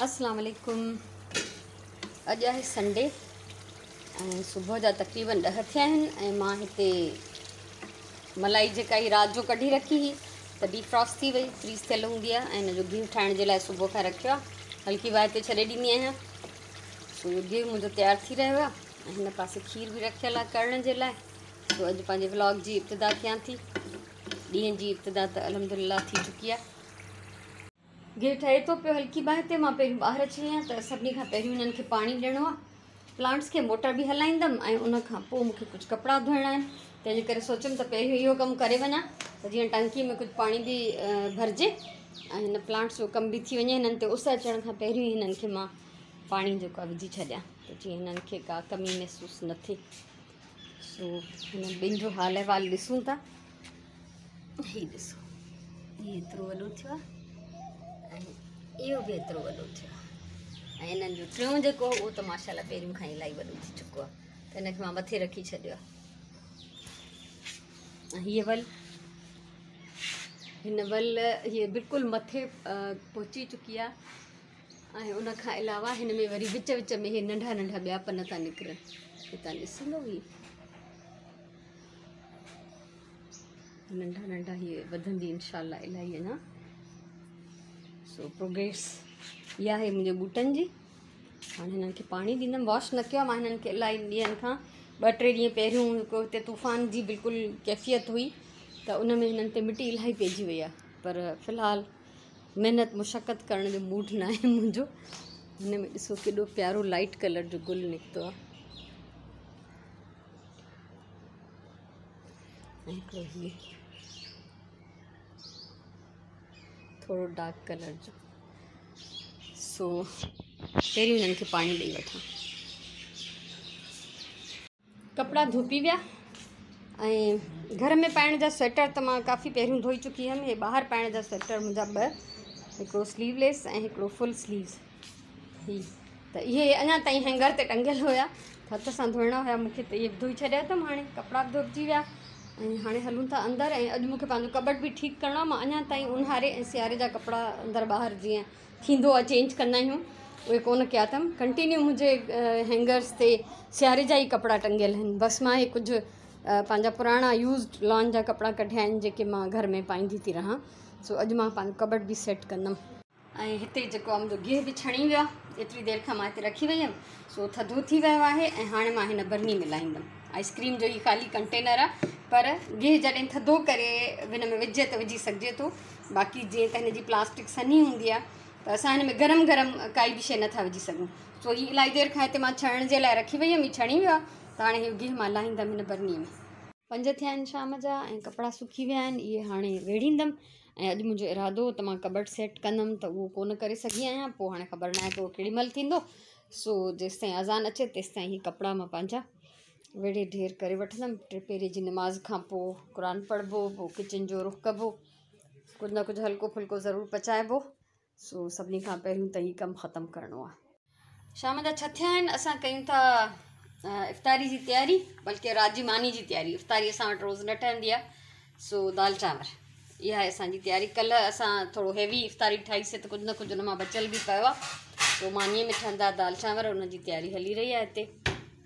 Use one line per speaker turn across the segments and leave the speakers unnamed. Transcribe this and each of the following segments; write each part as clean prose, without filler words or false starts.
अस्सलाम वालेकुम। अॼु आहे संडे ऐं सुबुह जा तक़रीबन 10 थिया आहिनि ऐं मां हिते मलाई जेका ई राति जो कढी रखी हुई त डीफ्रॉस्ट थी वई, फ्रीज़ थियल हूंदी आहे ऐं हिन जो गिहु ठाहिण जे लाइ सुबुह खां रखियो आहे। हल्की वाए ते छॾे ॾींदी आहियां। सो इहो गिहु मुंहिंजो तयारु थी रहियो आहे ऐं हिन पासे खीर बि रखियल आहे करण जे लाइ। सो अॼु पंहिंजे व्लॉग जी इब्तिदा कयां थी। ॾींहं जी इब्तिदा त अल्हम्दुलिल्लाह थी चुकी आहे। गिहु ठहे थो पियो हल्की बाहि ते। मां पहिरियों ॿाहिरि अची आहियां त सभिनी खां पहिरियों हिननि खे पाणी ॾियणो आहे। प्लांट्स खे मोटर बि हलाईंदमि ऐं उन खां पोइ मूंखे कुझु कपिड़ा धोइणा आहिनि, तंहिंजे करे सोचियमि त पहिरियों इहो कमु करे वञा त जीअं टंकी में कुझु पाणी बि भरिजे ऐं हिन प्लांट्स जो कमु बि थी वञे। हिननि ते उस अचण खां पहिरियों ई हिननि खे मां पाणी जेको आहे विझी छॾियां त जीअं हिननि खे का कमी महसूसु न थिए। सो हिन ॿिनि जो हाल अहिवाल ॾिसूं था। हीउ ॾिसो, हीउ एतिरो वॾो थियो आहे ऐं इहो बि एतिरो वॾो थियो आहे ऐं हिननि जो टियों जेको उहो त माशाल्लाह पहिरियों खां इलाही वॾो थी चुको आहे त हिनखे मां मथे रखी छॾियो आहे। हीअ वल, हिन वल हीअ बिल्कुलु मथे पहुची चुकी आहे ऐं उन खां अलावा हिन में वरी विच विच में इहे नंढा नंढा ॿिया पन था निकिरनि। हितां ॾिसंदो ही नंढा नंढा हीअ वधंदी इंशाल्लाह इलाही अञा। सो प्रोग्रेस इहा आहे मुंहिंजे ॿूटनि जी। हाणे हिननि खे पाणी ॾींदमि। वॉश न कयो आहे मां हिननि खे इलाही ॾींहंनि खां। 2-3 ॾींहं पहिरियों हिकु हिते तूफ़ान जी बिल्कुलु कैफ़ियत हुई त उन में हिननि ते मिटी इलाही पइजी वई आहे, पर फ़िलहालु महिनत मुशक़त करण जो मूड न आहे मुंहिंजो। हिन में ॾिसो केॾो प्यारो लाइट कलर जो गुल निकितो आहे ऐं हिकिड़ो हीअ थोरो डार्क कलर जो। सो पहिरियों हिननि खे पाणी ॾेई वठां। कपिड़ा धोपी विया ऐं घर में पाइण जा स्वेटर त मां काफ़ी पहिरियों धोई चुकी हुअमि। हे ॿाहिरि पाइण जा स्वेटर मुंहिंजा 2, हिकिड़ो स्लीवलेस ऐं हिकिड़ो फुल स्लीव्स। ही त इहे अञा ताईं हैंगर ते टंगियल हुया, हथ सां धोइणा हुया मूंखे त इहे धोई छॾिया अथमि। हाणे कपिड़ा बि धोपिजी विया ऐं हाणे हलूं था अंदरि। ऐं अॼु मूंखे पंहिंजो कबट बि ठीकु करिणो आहे। मां अञा ताईं ऊन्हारे ऐं सियारे जा कपिड़ा अंदरि ॿाहिरि जीअं थींदो आहे चेंज कंदा आहियूं उहे कोन कया अथमि। कंटिन्यू मुंहिंजे हैंगर्स ते सियारे जा ई कपिड़ा टंगियल आहिनि। बसि मां हे कुझु पंहिंजा पुराणा यूज़ड लॉन जा कपिड़ा कढिया आहिनि जेके मां घर में पाईंदी थी रहां। सो अॼु मां पंहिंजो कबट बि सेट कंदमि। ऐं हिते जेको आहे मुंहिंजो गिहु बि छणी वियो आहे। एतिरी देरि खां मां हिते रखी वई हुअमि। सो थधो थी वियो आहे ऐं हाणे मां हिन बरनी में लाहींदमि। आइसक्रीम जो ई ख़ाली कंटेनर आहे, पर गिहु जॾहिं थधो करे हिन में विझे त विझी सघिजे थो। बाक़ी जीअं त हिन जी प्लास्टिक सनी हूंदी आहे त असां हिन में गरम गरम काई बि शइ नथा विझी सघूं। सो हीअ इलाही देरि खां हिते मां छणण जे लाइ रखी वई हुअमि। हीअ छणी वियो आहे त हाणे हीअ गिहु मां लाहींदमि हिन बरनीअ में। 5 थिया आहिनि शाम जा ऐं कपिड़ा सुकी विया आहिनि। इहे हाणे वेड़ींदमि ऐं अॼु मुंहिंजो इरादो त मां कबट सेट कंदमि त उहो कोन करे सघी आहियां। पोइ हाणे ख़बर न आहे त उहो केॾी महिल थींदो। सो जेसिताईं अज़ान अचे तेसिताईं हीअ कपिड़ा मां पंहिंजा वेड़े ढेर करे वठंदमि। 3 पहिरीं जी नमाज़ खां पोइ क़ुर पढ़िबो, पोइ किचन जो रुख़ कबो, कुझु न कुझु हल्को फुल्को ज़रूरु पचाइबो। सो सभिनी खां पहिरियों त हीअ कमु ख़तमु करिणो आहे। शाम जा 6 थिया आहिनि। असां कयूं था इफ़्तारी जी तयारी, बल्कि रात जी मानी जी तयारी। इफ़्तारी असां वटि रोज़ु न ठहंदी आहे। सो दाल चांवर इहा आहे असांजी तयारी। कल्ह असां थोरो हैवी इफ़्तारी ठाहीसीं त कुझु न कुझु हुन मां बचियल बि पियो आहे। सो मानीअ में ठहंदा दाल चांवर, हुनजी तयारी हली रही आहे हिते।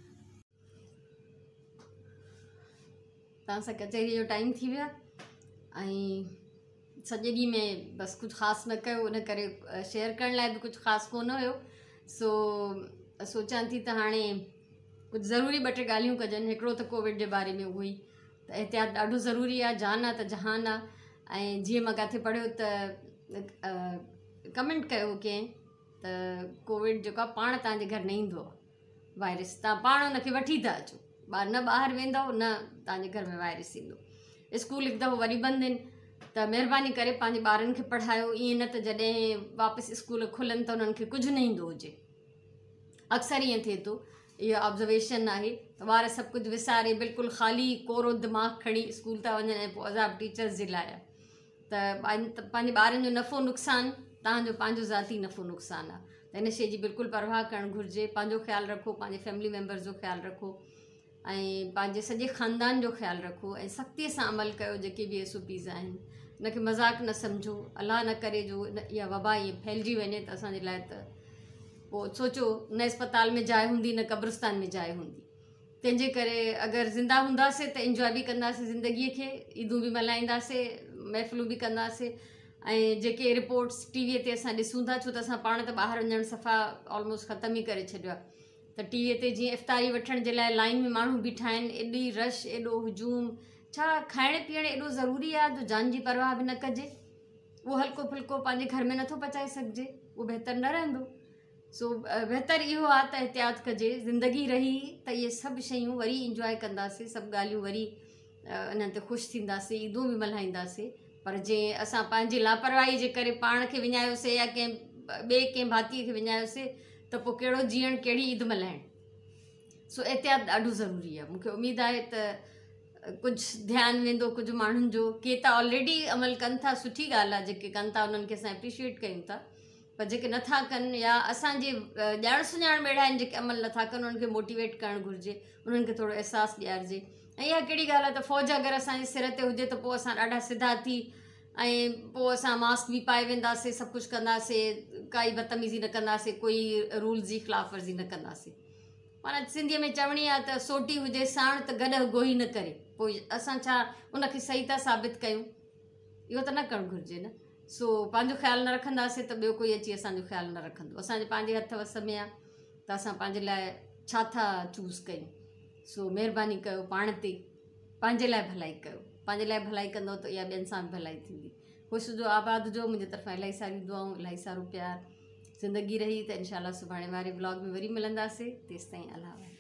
तव्हां सां कचहरी जो टाइम थी वियो आहे ऐं सॼे ॾींहं में बसि कुझु ख़ासि न कयो, इन करे शेयर करण लाइ बि कुझु ख़ासि कोन हुयो। सो सोचां थी त हाणे कुझु ज़रूरी 2-3 ॻाल्हियूं कजनि। हिकिड़ो त कोविड जे बारे में उहो ई त एहतियात ॾाढो ज़रूरी आहे। जान आहे त जहान आहे। ऐं जीअं मां किथे पढ़ियो त कमेंट कयो कंहिं त कोविड जेको आहे पाण तव्हांजे घर न ईंदो आहे वायरस, तव्हां पाण हुनखे वठी था अचो। न ॿाहिरि वेंदव न तव्हांजे घर में वायरस ईंदो। स्कूल हिकु दफ़ो वरी बंदि आहिनि त महिरबानी करे पंहिंजे ॿारनि खे पढ़ायो। ईअं न त जॾहिं वापसि स्कूल खुलनि त उन्हनि खे कुझु न ईंदो हुजे। अक्सर ईअं थिए थो, इहो ऑब्ज़र्वेशन आहे त ॿार सभु कुझु विसारे बिल्कुलु ख़ाली कोरो दिमाग़ खणी स्कूल था वञनि ऐं पोइ अज़ाब टीचर्स जे लाइ आहे। त पंहिंजे ॿारनि जो नफ़ो नुक़सानु तव्हांजो पंहिंजो ज़ाती नफ़ो नुक़सानु आहे। त हिन शइ जी बिल्कुलु परवाह करणु घुरिजे। पंहिंजो ख़्यालु रखो, पंहिंजे फैमिली मेम्बर्स जो ख़्यालु रखो ऐं पंहिंजे सॼे ख़ानदान जो ख़्यालु रखो ऐं सख़्तीअ सां अमल कयो। जेके बि SOPs आहिनि उनखे मज़ाक़ न सम्झो। अलाह न करे जो इहा वबा ईअं फैलिजी वञे त असांजे लाइ त पोइ सोचो न अस्पताल में जाइ हूंदी न क़ब्रिस्तान में जाइ हूंदी। तंहिंजे करे अगरि ज़िंदा हूंदासीं त इंजॉय बि कंदासीं ज़िंदगीअ खे, ईदूं बि मल्हाईंदासीं, महफ़िलूं बि कंदासीं। ऐं जेके रिपोर्ट्स टीवीअ ते असां ॾिसूं था, छो त असां पाण त ॿाहिरि वञणु सफ़ा ऑलमोस्ट ख़तम ई करे छॾियो आहे, त टीवीअ ते जीअं इफ़्तारी वठण जे लाइ लाइन में माण्हू बीठा आहिनि, एॾी रश, एॾो हुजूम। छा खाइण पीअण एॾो ज़रूरी आहे जो जान जी परवाह बि न कजे? उहो हल्को फुल्को पंहिंजे घर में नथो पचाए सघिजे, उहो बहितर न रहंदो। सो बहितर इहो आहे त एहतियात कजे। ज़िंदगी रही त इहे सभु शयूं वरी इंजॉय कंदासीं, सभु ॻाल्हियूं वरी इन्हनि ते ख़ुशि थींदासीं, ईदूं बि मल्हाईंदासीं। पर जे असां पंहिंजी लापरवाही जे करे पाण खे विञायोसीं या कंहिं ॿिए कंहिं भातीअ खे विञायोसीं त पोइ कहिड़ो जीअणु, कहिड़ी ईद मल्हाइणु। सो एहतियात ॾाढो ज़रूरी आहे। मूंखे उमेदु आहे त कुझु ध्यानु वेंदो कुझु माण्हुनि जो। के त ऑलरेडी अमल कनि था, सुठी ॻाल्हि आहे, जेके कनि था उन्हनि खे असां एप्रिशिएट कयूं था। पर जेके नथा कनि या असांजे ॼाण सुञाण में आहिनि जेके अमल नथा कनि, उन्हनि खे मोटिवेट करणु घुरिजे, उन्हनि खे थोरो अहसासु ॾियारिजे। ऐं इहा कहिड़ी ॻाल्हि आहे त फ़ौज अगरि असांजे सिर ते हुजे त पोइ असां ॾाढा सिधा थी ऐं पोइ असां मास्क बि पाए वेंदासीं, सभु कुझु कंदासीं, काई बदतमीज़ी न कंदासीं, कोई रूल्स जी ख़िलाफ़ वर्ज़ी न कंदासीं। माना सिंधीअ में चवणी आहे त सोटी हुजे साण त गॾु गोही न करे। पोइ असां छा उनखे सही था साबित कयूं? इहो त न करणु घुरिजे न। सो पंहिंजो ख़्यालु न रखंदासीं त ॿियो कोई अची असांजो ख़्यालु न रखंदो। असांजे पंहिंजे हथ वस में आहे त असां पंहिंजे लाइ छा था चूज़ कयूं। सो महिरबानी कयो, पाण ते पंहिंजे लाइ भलाई कयो। पंहिंजे लाइ भलाई कंदो त इहा ॿियनि सां बि भलाई थींदी। ख़ुशि जो, आबाद जो। मुंहिंजे तरफ़ां इलाही सारियूं दुआऊं, इलाही सारो प्यार। ज़िंदगी रही त इंशाल्लाह सुभाणे वारे व्लॉग में वरी मिलंदासीं। तेसिताईं अल्लाह।